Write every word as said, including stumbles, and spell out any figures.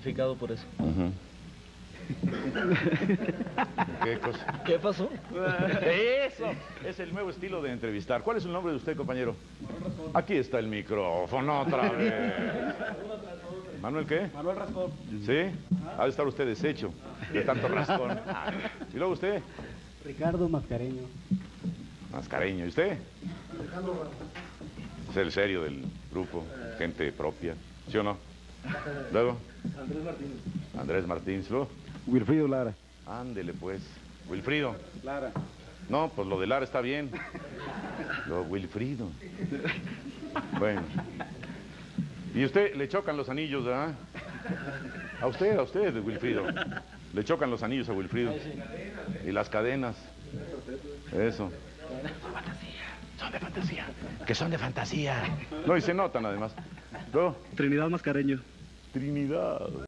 identificado por eso. Uh-huh. ¿Qué cosa? ¿Qué pasó? Eso es el nuevo estilo de entrevistar. ¿Cuál es el nombre de usted, compañero? Aquí está el micrófono otra vez. ¿Manuel qué? Manuel Rascón. ¿Sí? Ha de estar usted deshecho de tanto rascón. ¿Y luego usted? Ricardo Mascareño. Mascareño. ¿Y usted? Es el serio del grupo, gente propia. ¿Sí o no? Luego. Andrés Martínez. Andrés Martínez. ¿Luego? Wilfrido Lara. Ándele pues. Wilfrido. Lara. No, pues lo de Lara está bien. Lo Wilfrido. Bueno. ¿Y usted le chocan los anillos, verdad? A usted, a usted, Wilfrido. Le chocan los anillos a Wilfrido. Y las cadenas. Eso. Son de fantasía. Que son de fantasía. No, y se notan además. ¿No? Trinidad Mascareño. Trinidad.